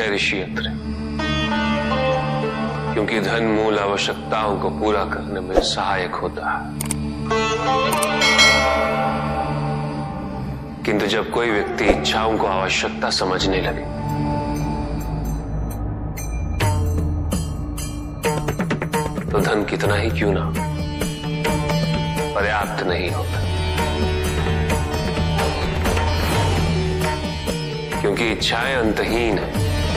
है ऋषि अत्रे, क्योंकि धन मूल आवश्यकताओं को पूरा करने में सहायक होता है। किंतु जब कोई व्यक्ति इच्छाओं को आवश्यकता समझने लगे तो धन कितना ही क्यों ना पर्याप्त नहीं होता, क्योंकि इच्छाएं अंतहीन है।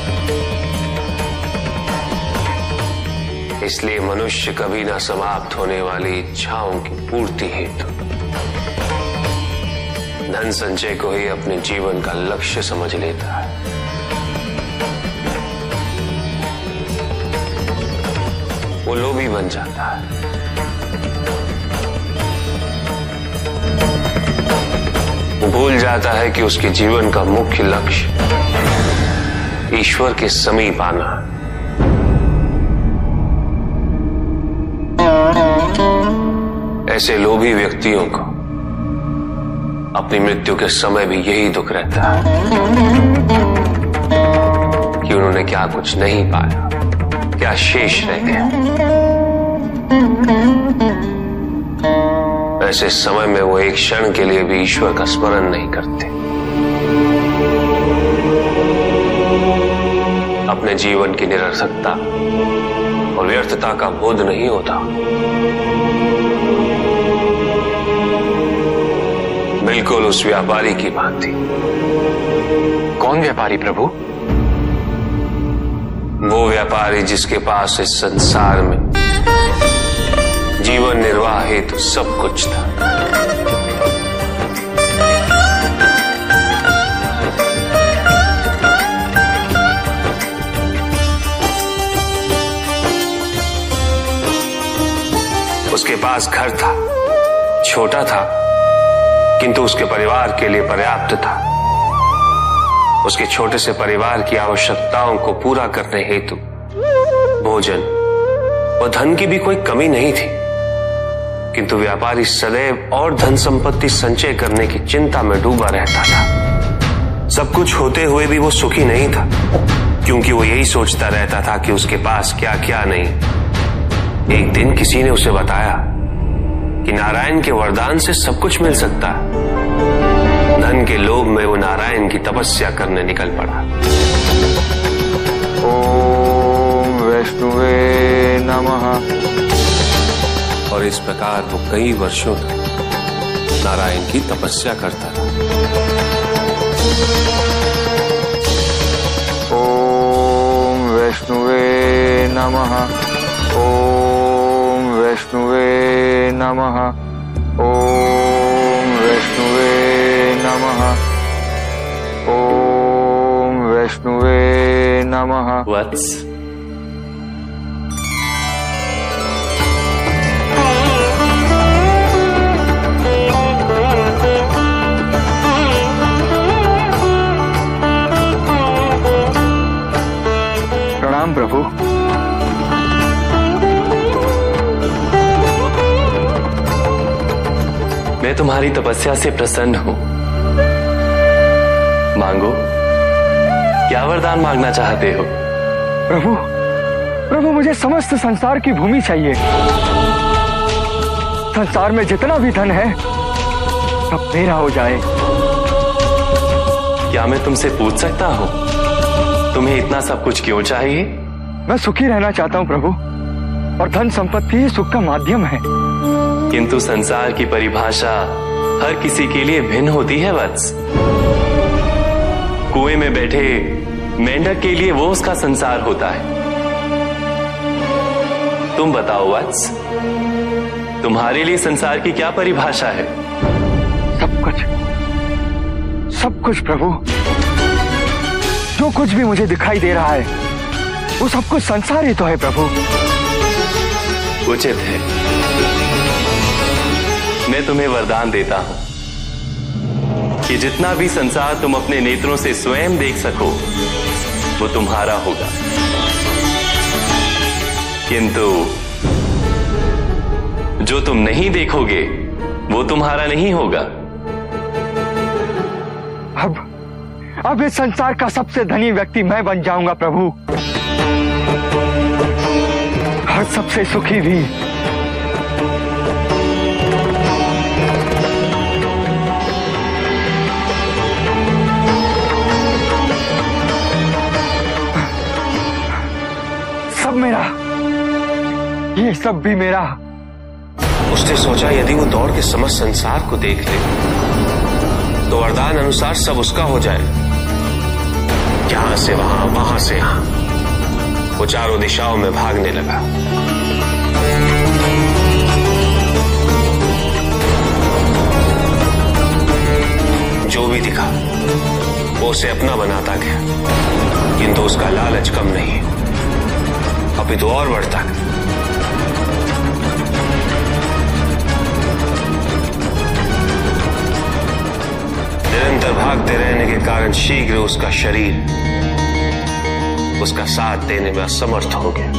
इसलिए मनुष्य कभी ना समाप्त होने वाली इच्छाओं की पूर्ति हेतु धन संचय को ही अपने जीवन का लक्ष्य समझ लेता है। वो लोभी बन जाता है। वो भूल जाता है कि उसके जीवन का मुख्य लक्ष्य ईश्वर के समीप आना है। ऐसे लोभी व्यक्तियों को अपनी मृत्यु के समय भी यही दुख रहता है कि उन्होंने क्या कुछ नहीं पाया, क्या शेष रह गया। ऐसे समय में वो एक क्षण के लिए भी ईश्वर का स्मरण नहीं करते, अपने जीवन की निरर्थकता और व्यर्थता का बोध नहीं होता। बिल्कुल उस व्यापारी की भांति। कौन व्यापारी प्रभु? वो व्यापारी जिसके पास इस संसार में जीवन निर्वाह हेतु सब कुछ था, उसके पास घर था, छोटा था किंतु उसके परिवार के लिए पर्याप्त था। उसके छोटे से परिवार की आवश्यकताओं को पूरा करने हेतु भोजन और धन की भी कोई कमी नहीं थी, किंतु व्यापारी सदैव और धन संपत्ति संचय करने की चिंता में डूबा रहता था। सब कुछ होते हुए भी वो सुखी नहीं था, क्योंकि वो यही सोचता रहता था कि उसके पास क्या क्या नहीं। एक दिन किसी ने उसे बताया कि नारायण के वरदान से सब कुछ मिल सकता है। धन के लोभ में वो नारायण की तपस्या करने निकल पड़ा। ओम वैष्णवे नमः। और इस प्रकार वो कई वर्षों तक नारायण की तपस्या करता रहा। ओम वैष्णवे नमः। ओम वैष्णवे नमः। ओम वैष्णवे नमः। ओम वैष्णवे नमः। वत्स, प्रणाम प्रभु। मैं तुम्हारी तपस्या से प्रसन्न हूं। मांगो, क्या वरदान मांगना चाहते हो? प्रभु, प्रभु मुझे समस्त संसार की भूमि चाहिए। संसार में जितना भी धन है सब मेरा हो जाए। क्या मैं तुमसे पूछ सकता हूं, तुम्हें इतना सब कुछ क्यों चाहिए? मैं सुखी रहना चाहता हूं प्रभु, और धन संपत्ति ही सुख का माध्यम है। किंतु संसार की परिभाषा हर किसी के लिए भिन्न होती है वत्स। कुएं में बैठे मेंढक के लिए वो उसका संसार होता है। तुम बताओ वत्स, तुम्हारे लिए संसार की क्या परिभाषा है? सब कुछ प्रभु। जो कुछ भी मुझे दिखाई दे रहा है वो सब कुछ संसार ही तो है प्रभु। उचित है, मैं तुम्हें वरदान देता हूं कि जितना भी संसार तुम अपने नेत्रों से स्वयं देख सको वो तुम्हारा होगा, किंतु जो तुम नहीं देखोगे वो तुम्हारा नहीं होगा। अब इस संसार का सबसे धनी व्यक्ति मैं बन जाऊंगा प्रभु, और सबसे सुखी भी। सब मेरा, ये सब भी मेरा। उसने सोचा यदि वो दौड़ के समस्त संसार को देख ले तो वरदान अनुसार सब उसका हो जाए। यहां से वहां, वहां से यहां वो चारों दिशाओं में भागने लगा। जो भी दिखा वो उसे अपना बनाता गया, किंतु उसका लालच कम नहीं, अपितु और बढ़ता गया। निरंतर भागते रहने के कारण शीघ्र उसका शरीर उसका साथ देने में असमर्थ हो गया।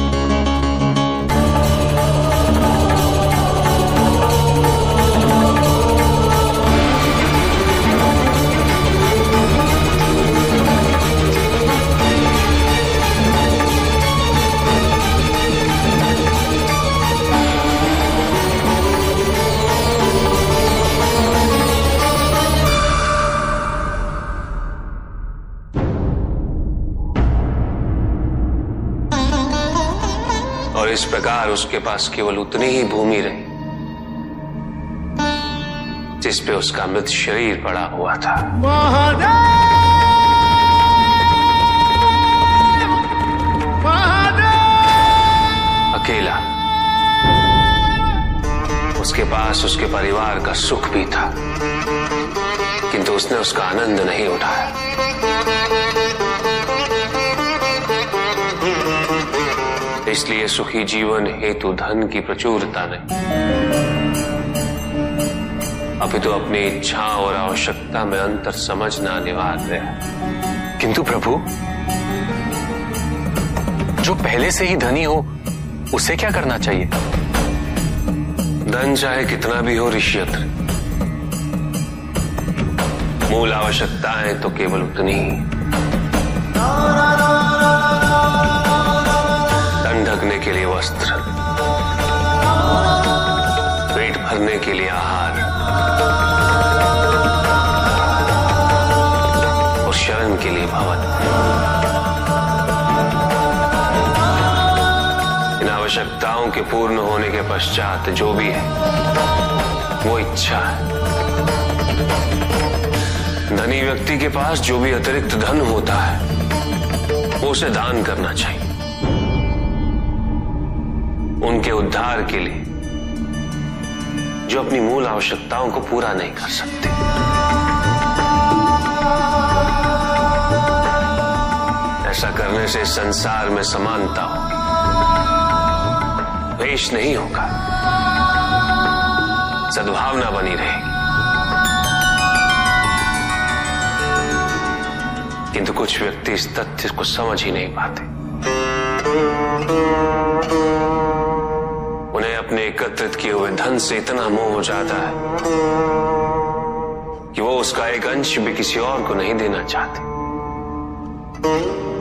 और इस प्रकार उसके पास केवल उतनी ही भूमि रही जिस पे उसका मृत शरीर पड़ा हुआ था। अकेला। उसके पास उसके परिवार का सुख भी था, किंतु उसने उसका आनंद नहीं उठाया। इसलिए सुखी जीवन हेतु धन की प्रचुरता नहीं, अभी तो अपनी इच्छा और आवश्यकता में अंतर समझना अनिवार्य है। किंतु प्रभु, जो पहले से ही धनी हो उसे क्या करना चाहिए? धन चाहे कितना भी हो ऋषियत्र, मूल आवश्यकताएं तो केवल उतनी ही। ढकने के लिए वस्त्र, पेट भरने के लिए आहार और शरण के लिए भवन। इन आवश्यकताओं के पूर्ण होने के पश्चात जो भी है वो इच्छा है। धनी व्यक्ति के पास जो भी अतिरिक्त धन होता है वो उसे दान करना चाहिए, उनके उद्धार के लिए जो अपनी मूल आवश्यकताओं को पूरा नहीं कर सकते। ऐसा करने से संसार में समानता होगी, द्वेष नहीं होगा, सद्भावना बनी रहेगी। किंतु कुछ व्यक्ति इस तथ्य को समझ ही नहीं पाते। उन्हें अपने एकत्रित किए हुए धन से इतना मोह हो जाता है कि वो उसका एक अंश भी किसी और को नहीं देना चाहते।